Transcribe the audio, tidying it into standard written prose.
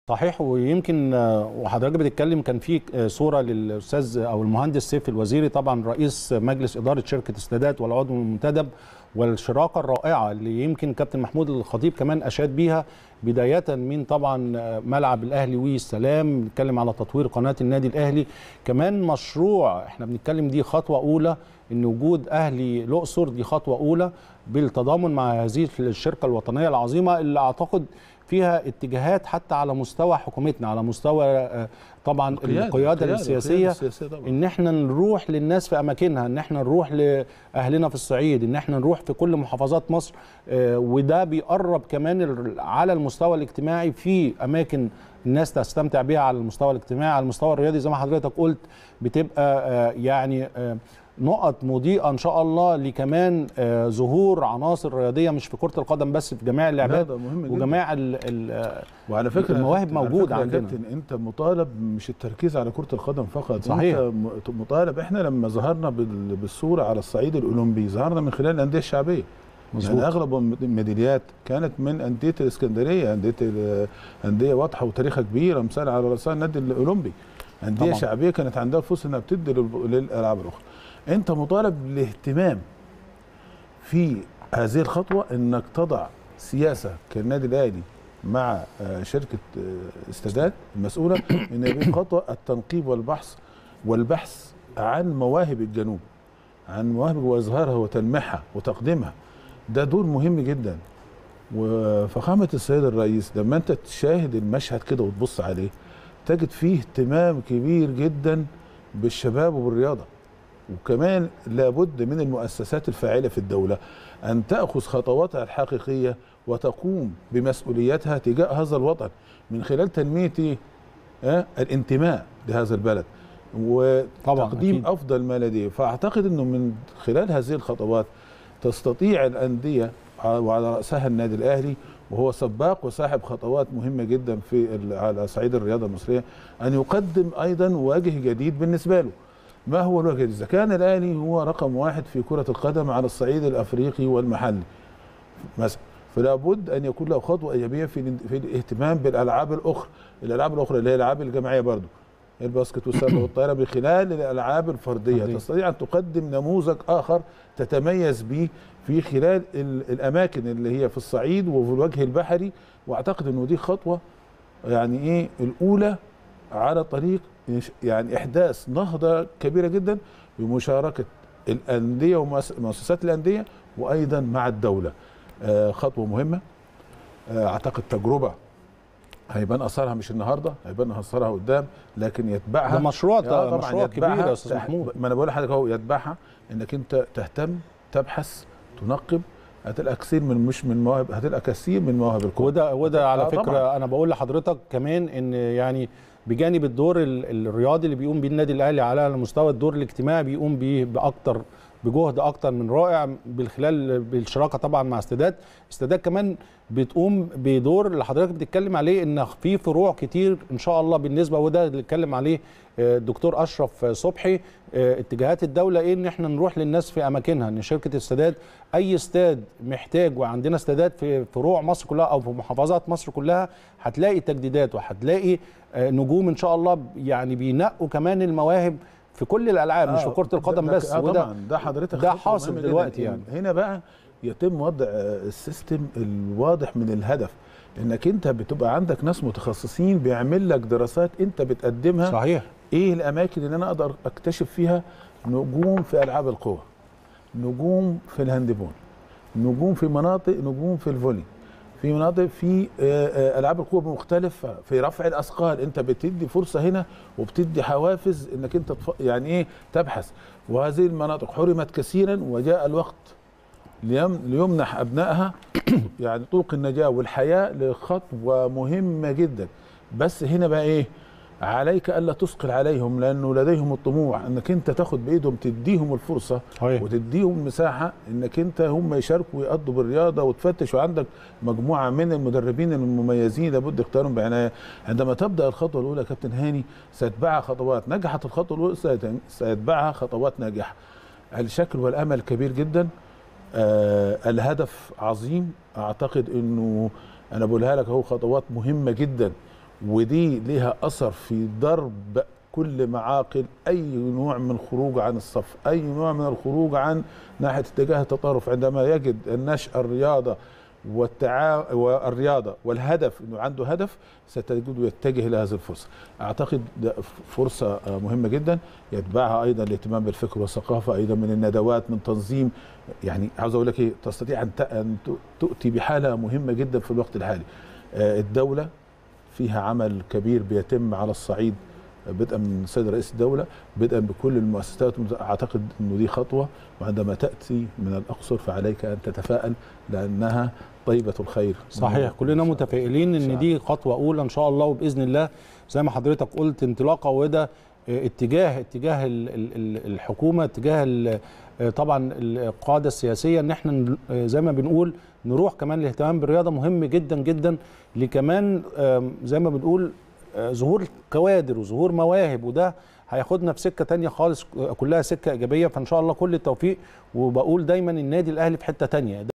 صحيح. ويمكن وحضرتك بتتكلم كان في صوره للاستاذ او المهندس سيف الوزيري، طبعا رئيس مجلس اداره شركه السادات والعضو المنتدب، والشراكه الرائعه اللي يمكن كابتن محمود الخطيب كمان اشاد بيها، بدايه من طبعا ملعب الاهلي والسلام، بنتكلم على تطوير قناه النادي الاهلي، كمان مشروع احنا بنتكلم دي خطوه اولى، ان وجود اهلي الاقصر دي خطوه اولى بالتضامن مع هذه الشركه الوطنيه العظيمه اللي اعتقد فيها اتجاهات حتى على مستوى حكومتنا، على مستوى طبعا القياده السياسيه، ان احنا نروح للناس في اماكنها، ان احنا نروح لاهلنا في الصعيد، ان احنا نروح في كل محافظات مصر. وده بيقرب كمان على المستوى الاجتماعي في اماكن الناس تستمتع بيها على المستوى الاجتماعي، على المستوى الرياضي زي ما حضرتك قلت بتبقى يعني نقط مضيئه ان شاء الله لكمان ظهور عناصر رياضيه مش في كره القدم بس، في جميع اللعبات وجميع وعلى فكره المواهب موجوده عندنا. كابتن انت مطالب مش التركيز على كره القدم فقط، صحيح. انت مطالب. احنا لما ظهرنا بالصوره على الصعيد الاولمبي ظهرنا من خلال الانديه الشعبيه، مظبوط. يعني اغلب الميداليات كانت من انديه الاسكندريه، انديه واضحه وتاريخها كبير، مثال على راسها النادي الاولمبي، انديه شعبيه كانت عندها فرصه انها بتدي للالعاب الاخرى. انت مطالب بالاهتمام في هذه الخطوه، انك تضع سياسه كالنادي الاهلي مع شركه السادات المسؤوله ان هذه خطوه التنقيب والبحث عن مواهب الجنوب، عن مواهب واظهارها وتلميحها وتقديمها. ده دور مهم جدا. وفخامه السيد الرئيس لما انت تشاهد المشهد كده وتبص عليه تجد فيه اهتمام كبير جدا بالشباب وبالرياضه. وكمان لابد من المؤسسات الفاعله في الدوله ان تاخذ خطواتها الحقيقيه وتقوم بمسؤولياتها تجاه هذا الوطن من خلال تنميه الانتماء لهذا البلد وتقديم افضل ما لديه. فاعتقد انه من خلال هذه الخطوات تستطيع الانديه وعلى راسها النادي الاهلي، وهو سباق وصاحب خطوات مهمه جدا على صعيد الرياضه المصريه، ان يقدم ايضا وجه جديد بالنسبه له. ما هو الوجه؟ إذا كان الأهلي هو رقم واحد في كرة القدم على الصعيد الأفريقي والمحلي مثلا، فلا بد أن يكون له خطوة إيجابية في الاهتمام بالألعاب الأخرى، اللي هي الألعاب الجماعية برضو، الباسكت والسله والطائرة، بخلال الألعاب الفردية تستطيع أن تقدم نموذج آخر تتميز به في خلال الأماكن اللي هي في الصعيد وفي الوجه البحري. وأعتقد أنه دي خطوة يعني الأولى على طريق يعني إحداث نهضة كبيرة جدا بمشاركة الأندية ومؤسسات الأندية وأيضا مع الدولة. خطوة مهمة. أعتقد تجربة هيبان أثرها مش النهاردة، هيبان أثرها قدام، لكن يتبعها ده مشروع كبير يا أستاذ محمود. ما أنا بقول لحضرتك أهو، يتبعها إنك أنت تهتم، تبحث، تنقب، هتلقى كثير هتلقى كثير من مواهب الكورة. وده على فكرة طبعًا. أنا بقول لحضرتك كمان إن يعني بجانب الدور الرياضي اللي بيقوم بيه النادي الاهلي على مستوى الدور الاجتماعي بيقوم بيه بجهد اكتر من رائع بالشراكه طبعا مع استادات كمان بتقوم بدور اللي حضرتك بتتكلم عليه، ان في فروع كتير ان شاء الله بالنسبه، وده اللي اتكلم عليه الدكتور اشرف صبحي. اتجاهات الدوله ايه؟ ان احنا نروح للناس في اماكنها، ان شركه السادات اي استاد محتاج، وعندنا استادات في فروع مصر كلها او في محافظات مصر كلها، هتلاقي تجديدات وهتلاقي نجوم ان شاء الله، يعني بينقوا كمان المواهب في كل الالعاب مش في كره القدم بس. طبعا ده حضرتك ده حاصل دلوقتي. يعني هنا بقى يتم وضع السيستم الواضح من الهدف، انك انت بتبقى عندك ناس متخصصين بيعمل لك دراسات انت بتقدمها. صحيح. ايه الاماكن اللي انا اقدر اكتشف فيها نجوم في العاب القوى، نجوم في الهاندبول، نجوم في الفولي، في مناطق في العاب القوى بمختلفه، في رفع الاثقال. انت بتدي فرصه هنا وبتدي حوافز انك انت يعني ايه تبحث. وهذه المناطق حرمت كثيرا، وجاء الوقت ليمنح ابنائها يعني طرق النجاه والحياه لخطوه مهمه جدا. بس هنا بقى ايه؟ عليك الا تثقل عليهم، لانه لديهم الطموح انك انت تاخد بايدهم، تديهم الفرصه وتديهم المساحه انك انت هم يشاركوا ويقضوا بالرياضه وتفتش. وعندك مجموعه من المدربين المميزين لابد اختيارهم بعنايه. عندما تبدا الخطوه الاولى يا كابتن هاني سيتبعها خطوات. نجحت الخطوه الاولى سيتبعها خطوات ناجحه. الشكل والامل كبير جدا. الهدف عظيم. اعتقد انه انا بقولها لك اهو خطوات مهمه جدا، ودي لها اثر في ضرب كل معاقل اي نوع من الخروج عن الصف، اي نوع من الخروج عن ناحيه اتجاه التطرف. عندما يجد النشأ الرياضه والرياضه والهدف انه عنده هدف، ستجده يتجه الى هذه الفرصه. اعتقد ده فرصه مهمه جدا، يتبعها ايضا الاهتمام بالفكر والثقافه، ايضا من الندوات، من تنظيم. يعني عاوز اقول لك ايه، تستطيع ان تؤتي بحاله مهمه جدا في الوقت الحالي. الدوله فيها عمل كبير بيتم على الصعيد، بدءا من السيد رئيس الدولة، بدءا بكل المؤسسات. أعتقد أنه دي خطوة، وعندما تأتي من الأقصر فعليك أن تتفائل لأنها طيبة الخير. صحيح، كلنا متفائلين أن دي خطوة أولى إن شاء الله، وبإذن الله زي ما حضرتك قلت انطلاقة، وده اتجاه الحكومة، اتجاه طبعا القادة السياسية، ان احنا زي ما بنقول نروح كمان الاهتمام بالرياضة مهم جدا جدا، لكمان زي ما بنقول ظهور كوادر وظهور مواهب، وده هياخدنا في سكة تانية خالص، كلها سكة إيجابية. فإن شاء الله كل التوفيق، وبقول دايما النادي الأهلي في حتة تانية.